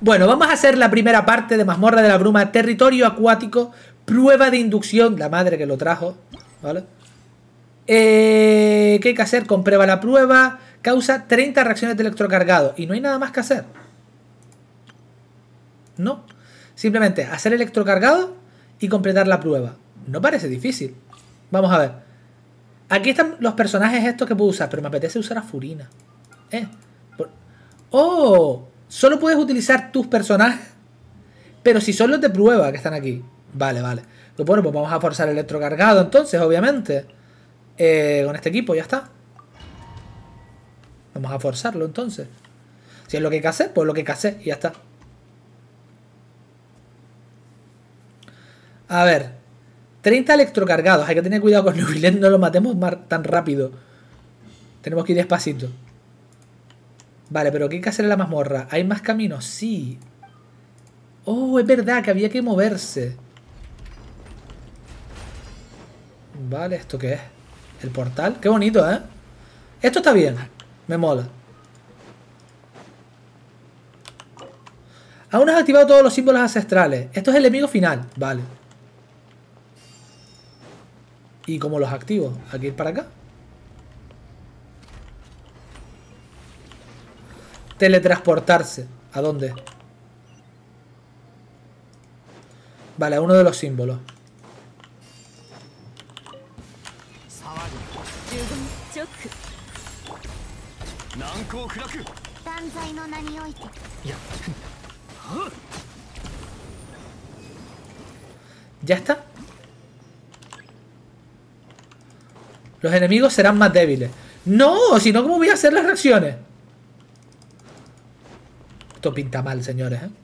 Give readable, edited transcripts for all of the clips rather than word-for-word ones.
Bueno, vamos a hacer la primera parte de Mazmorra de la Bruma, territorio acuático, prueba de inducción, la madre que lo trajo, ¿vale? ¿Qué hay que hacer? Comprueba la prueba, causa 30 reacciones de electrocargado y no hay nada más que hacer. No, simplemente hacer electrocargado y completar la prueba. No parece difícil. Vamos a ver. Aquí están los personajes estos que puedo usar, pero me apetece usar a Furina. ¡Oh! Solo puedes utilizar tus personajes, pero si son los de prueba que están aquí. Vale, vale. Pues bueno, pues vamos a forzar el electrocargado entonces, obviamente. Con este equipo, ya está. Vamos a forzarlo entonces. Si es lo que hay que hacer, pues lo que hay que hacer y ya está. A ver. 30 electrocargados. Hay que tener cuidado con Nubilet, no lo matemos tan rápido. Tenemos que ir despacito. Vale, pero ¿qué hay que hacer en la mazmorra? ¿Hay más caminos? Sí. Oh, es verdad que había que moverse. Vale, ¿esto qué es? El portal. Qué bonito, ¿eh? Esto está bien. Me mola. Aún has activado todos los símbolos ancestrales. Esto es el enemigo final. Vale. ¿Y cómo los activo? ¿Hay que ir para acá? Teletransportarse. ¿A dónde? Vale, a uno de los símbolos. ¿Ya está? Los enemigos serán más débiles. ¡No! Si no, ¿cómo voy a hacer las reacciones? Esto pinta mal, señores, ¿eh?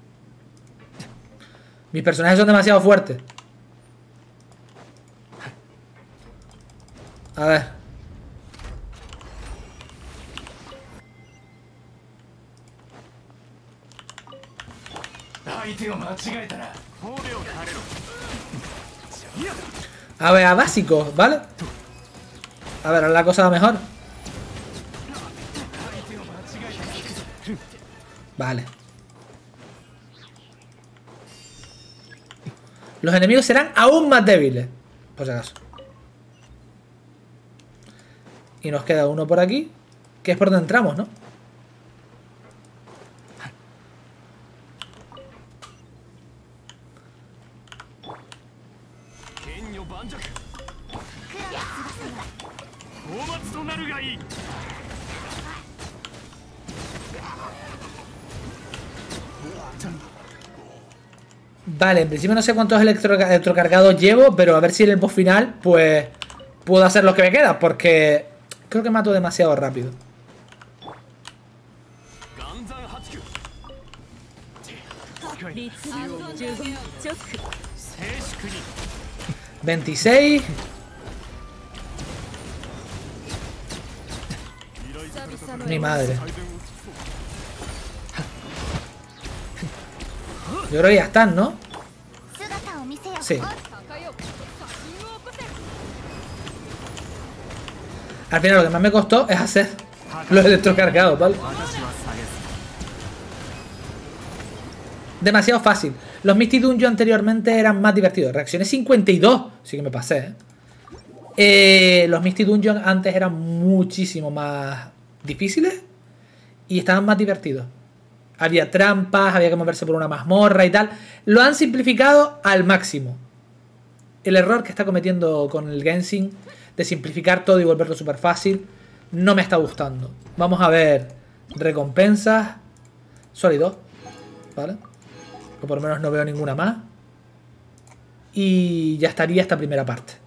Mis personajes son demasiado fuertes. A ver. A ver, a básicos, ¿vale? A ver, la cosa va mejor. Vale. Los enemigos serán aún más débiles, por si acaso. Y nos queda uno por aquí, que es por donde entramos, ¿no? Vale, en principio no sé cuántos electrocargados llevo, pero a ver si en el boss final, pues, puedo hacer lo que me queda, porque creo que mato demasiado rápido. ¿26? Mi madre. Yo creo que ya están, ¿no? Sí. Al final lo que más me costó es hacer los electrocargados, ¿vale? Demasiado fácil. Los Misty Dungeon anteriormente eran más divertidos. Reacciones 52. Sí que me pasé, ¿eh? Los Misty Dungeon antes eran muchísimo más difíciles y estaban más divertidos. Había trampas, había que moverse por una mazmorra y tal. Lo han simplificado al máximo. El error que está cometiendo con el Genshin de simplificar todo y volverlo súper fácil no me está gustando. Vamos a ver recompensas. Solo hay 2, ¿vale? O por lo menos no veo ninguna más. Y ya estaría esta primera parte.